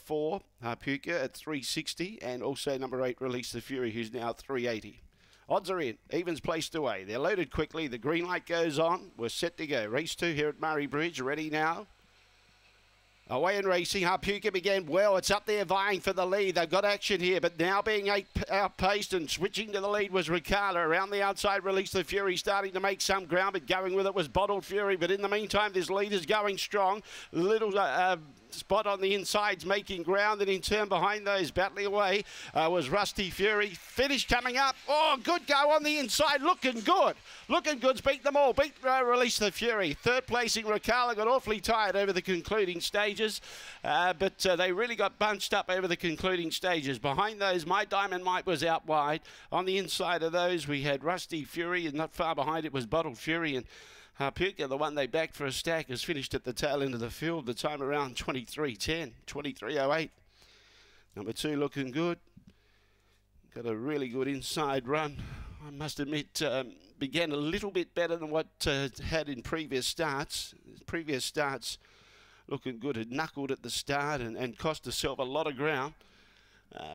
4, Puka at 360, and also number 8, Release the Fury, who's now at 380. Odds are in. Evens placed away. They're loaded quickly. The green light goes on. We're set to go. Race 2 here at Murray Bridge. Ready now. Away and racing. Harpuka began well. It's up there vying for the lead. They've got action here, but now being outpaced and switching to the lead was Ricardo. Around the outside, Release the Fury, starting to make some ground, but going with it was Bottled Fury. But in the meantime, this lead is going strong. Little spot on the insides making ground, and in turn behind those battling away was Rusty Fury. Finish coming up. Oh, good go on the inside. Looking good. Looking good's beat them all. Beat Release the Fury. Third placing Ricardo got awfully tired over the concluding stages, but they really got bunched up over the concluding stages. Behind those, My Diamond Mike was out wide. On the inside of those, we had Rusty Fury, and not far behind it was Bottled Fury, and Puka, the one they backed for a stack, has finished at the tail end of the field. The time around 23.10, 23.08. Number 2 looking good. Got a really good inside run. I must admit, began a little bit better than what had in previous starts. Previous starts looking good. Had knuckled at the start and cost herself a lot of ground.